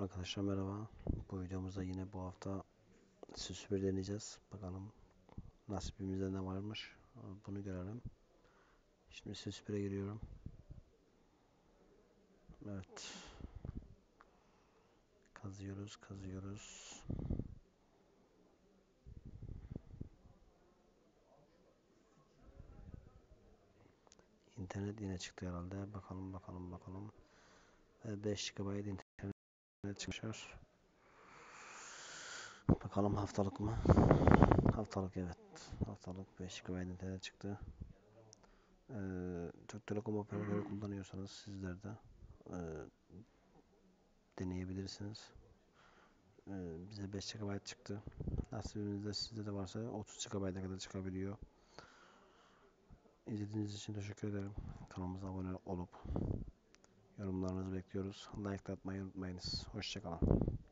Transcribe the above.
Arkadaşlar merhaba. Bu videomuzda yine bu hafta süs bir deneyeceğiz. Bakalım nasibimizde ne varmış. Bunu görelim. Şimdi süs 1'e giriyorum. Evet. Kazıyoruz. İnternet yine çıktı herhalde. Bakalım. 5 GB internet çıkıyor. Bakalım haftalık mı? Haftalık, evet. Haftalık 5 GB internet çıktı. Türk Telekom operatörü kullanıyorsanız sizler de e, deneyebilirsiniz. Bize 5 GB çıktı. Nasibimizde sizde de varsa 30 GB'a kadar çıkabiliyor. İzlediğiniz için teşekkür ederim. Kanalımıza abone olup yorumlarınızı bekliyoruz. Like atmayı unutmayınız. Hoşçakalın.